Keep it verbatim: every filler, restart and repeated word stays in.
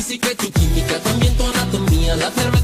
física y tu química, también tu anatomía, la cerveza